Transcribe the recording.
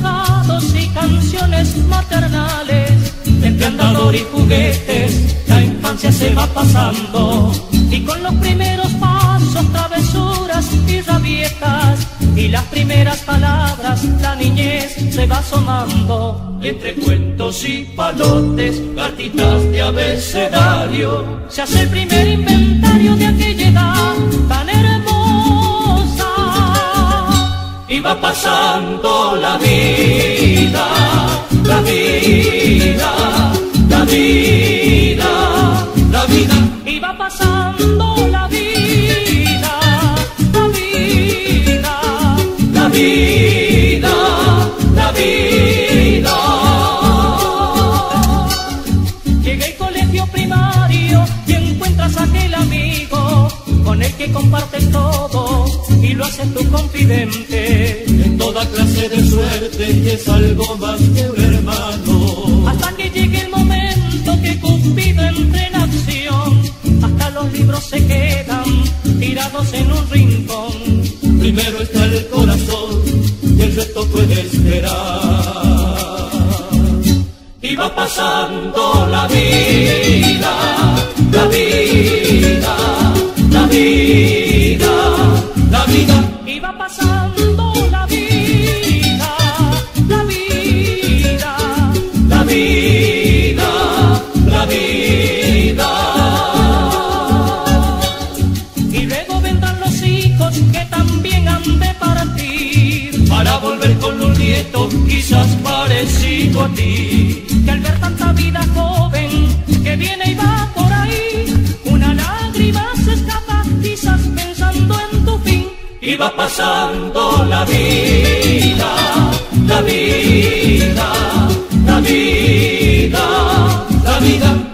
regalos y canciones maternales, entre andador y juguetes, la infancia se va pasando. Y con los primeros pasos, travesuras y rabietas, y las primeras palabras, la niñez se va asomando. Y entre cuentos y palotes, cartitas de abecedario, se hace el primer inventario de aquella edad tan hermosa. Y va pasando la vida, la vida, la vida, la vida. Y va pasando la vida, la vida, la vida, la vida. Llega el colegio primario y encuentras a aquel amigo con el que compartes todo y lo haces tu confidente en toda clase de suerte, y es algo más que un hermano. Hasta que llegue el momento que Cupido entre en acción, hasta los libros se quedan tirados en un rincón. Primero está el corazón y el resto puede esperar. Y va pasando la vida, la vida, la vida, la vida. Y va pasando la vida, la vida, la vida, la vida. Y luego vendrán los hijos que también han de partir, para volver con un nieto quizás parecido a ti. Que al ver tanta vida joven que viene y va por ahí, una lágrima se escapa quizás pensando en tu fin. Y va pasando la vida, la vida, la vida, la vida.